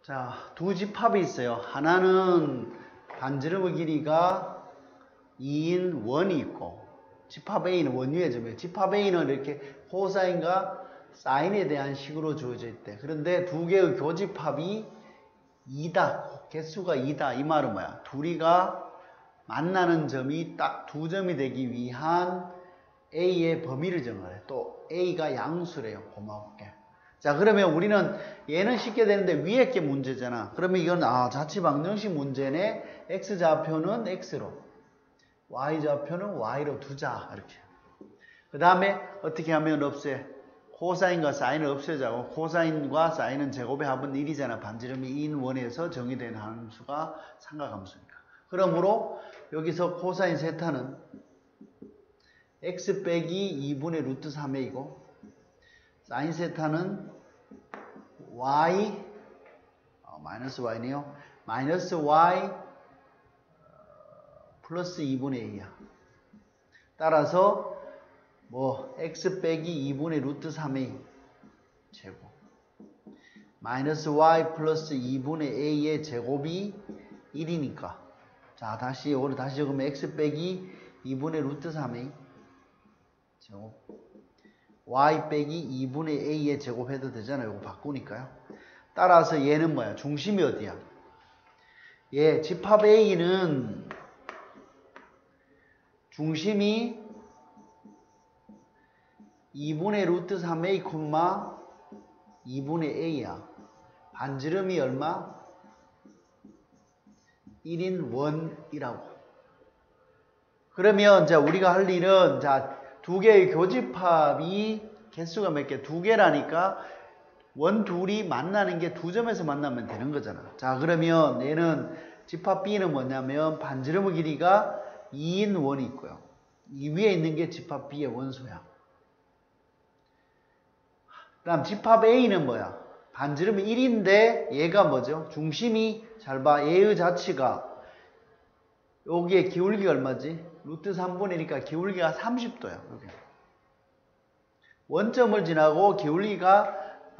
자, 두 집합이 있어요. 하나는 반지름의 길이가 2인 원이 있고, 집합 A는 원위의 점이에요. 집합 A는 이렇게 코사인과 사인에 대한 식으로 주어져 있대. 그런데 두 개의 교집합이 2다. 개수가 2다. 이 말은 뭐야? 둘이가 만나는 점이 딱 두 점이 되기 위한 A의 범위를 정하래. 또 A가 양수래요. 고맙게. 자, 그러면 우리는 얘는 쉽게 되는데 위에 게 문제잖아. 그러면 이건 자취방정식 문제네. X좌표는 X로, Y좌표는 Y로 두자. 이렇게. 그 다음에 어떻게 하면 없애? 코사인과 사인을 없애자고. 코사인과 사인은 제곱의 합은 1이잖아. 반지름이 2인 원에서 정의된 함수가 삼각함수니까. 그러므로 여기서 코사인 세타는 X 빼기 2분의 루트 3A이고, 사인 세타는 Y, 마이너스 Y네요. 마이너스 Y 플러스 2분의 A야. 따라서 X 빼기 2분의 루트 3A 제곱 마이너스 Y 플러스 2분의 A의 제곱이 1이니까. 자, 다시 적으면 X 빼기 2분의 루트 3A 제곱 Y 빼기 2분의 A의 제곱 해도 되잖아요. 이거 바꾸니까요. 따라서 얘는 뭐야? 중심이 어디야? 얘 집합 A는 중심이 2분의 루트 3A, 2분의 A야. 반지름이 얼마? 1인 원이라고. 그러면 자, 우리가 할 일은 두 개의 교집합이 개수가 몇 개? 두 개라니까 원 둘이 만나는 게 두 점에서 만나면 되는 거잖아. 자, 그러면 얘는 집합 B는 뭐냐면 반지름의 길이가 2인 원이 있고요. 이 위에 있는 게 집합 B의 원소야. 그다음 집합 A는 뭐야? 반지름이 1인데 얘가 뭐죠? 중심이 잘 봐. 얘의 자치가 여기에 기울기가 얼마지? 루트 3분이니까 기울기가 30도야. 여기. 원점을 지나고 기울기가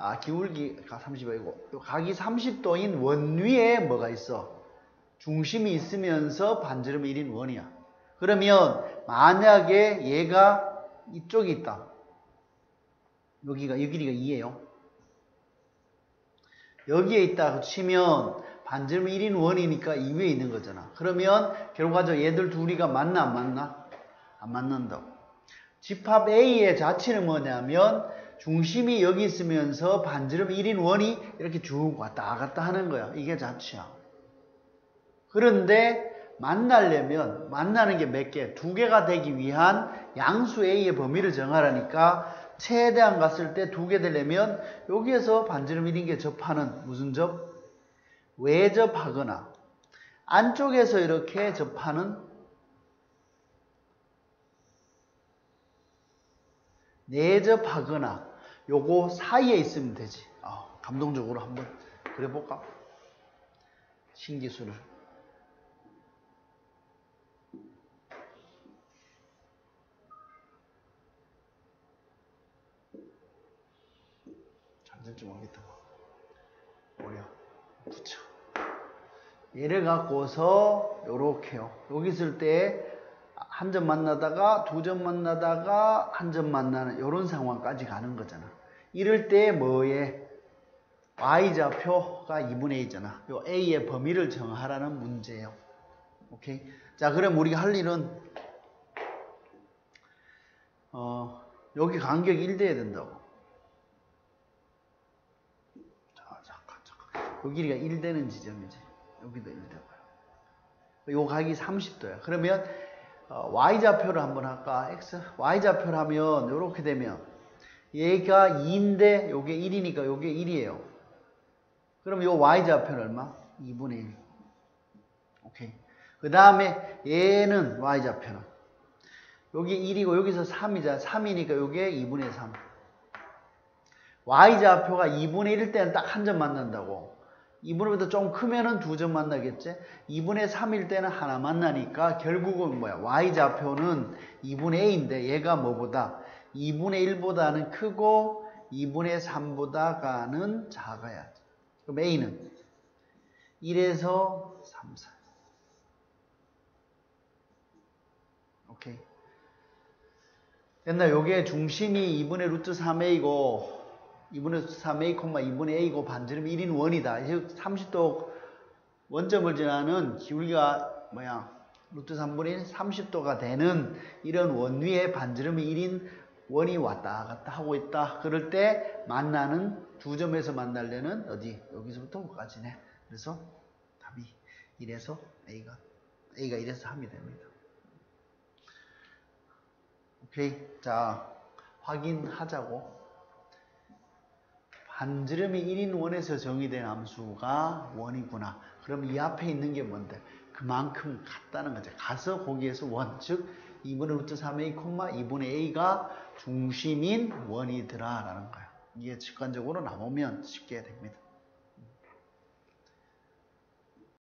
30도이고 각이 30도인 원 위에 뭐가 있어? 중심이 있으면서 반지름이 1인 원이야. 그러면 만약에 얘가 이쪽에 있다. 여기가 이 길이가 2예요. 여기에 있다 치면 반지름 1인 원이니까 이 위에 있는 거잖아. 그러면 결과적으로 얘들 둘이가 만나 안 만나? 안 만난다고. 집합 A의 자치는 뭐냐면 중심이 여기 있으면서 반지름 1인 원이 이렇게 쭉 왔다 갔다 하는 거야. 이게 자치야. 그런데 만나려면 만나는 게 몇 개? 두 개가 되기 위한 양수 A의 범위를 정하라니까 최대한 갔을 때 두 개 되려면 여기에서 반지름 1인 게 접하는 무슨 접? 외접하거나 안쪽에서 이렇게 접하는 내접하거나 요거 사이에 있으면 되지. 감동적으로 한번 그려볼까? 신기술을. 잘 될지 모르겠다. 어려. 붙여. 얘를 갖고서 요렇게요. 여기 있을 때 한 점 만나다가 두 점 만나다가 한 점 만나는 요런 상황까지 가는 거잖아. 이럴 때 뭐에 Y좌표가 2분의 A잖아. 요 A의 범위를 정하라는 문제예요. 오케이? 자, 그럼 우리가 할 일은 여기 간격이 1돼야 된다고. 잠깐. 요 길이가 1되는 지점이지. 여기도 1되고요. 요 각이 30도야. 그러면 Y좌표를 한번 할까? Y좌표를 하면 요렇게 되면 얘가 2인데 요게 1이니까 요게 1이에요. 그럼 요 Y좌표는 얼마? 2분의 1. 오케이. 그 다음에 얘는 Y좌표는 요게 1이고 여기서 3이잖아. 3이니까 요게 2분의 3. Y좌표가 2분의 1일 때는 딱 한 점 만난다고. 2분의보다 좀 크면은 두 점 만나겠지? 2분의 3일 때는 하나 만나니까 결국은 뭐야? Y좌표는 2분의 A인데 얘가 뭐보다? 2분의 1보다는 크고 2분의 3보다가는 작아야지. 그럼 A는 1에서 3, 4. 오케이. 됐나? 요게 중심이 2분의 루트 3a고 2분의 루트 3a, 2분의 a고 반지름이 1인 원이다. 30도 원점을 지나는 기울기가 루트 3분의 1, 30도가 되는 이런 원 위에 반지름이 1인 원이 왔다 갔다 하고 있다. 그럴 때 만나는 두 점에서 만날려는 어디? 여기서부터 여기까지네. 그래서 답이 1에서 A가 1에서 3이 됩니다. 오케이. 자, 확인하자고. 반지름이 1인 원에서 정의된 함수가 원이구나. 그럼 이 앞에 있는 게 뭔데? 그만큼 같다는 거죠. 가서 거기에서 원, 즉 2분의 루트 3a, 2분의 a가 중심인 원이더라 라는 거예요. 이게 직관적으로 나오면 쉽게 됩니다.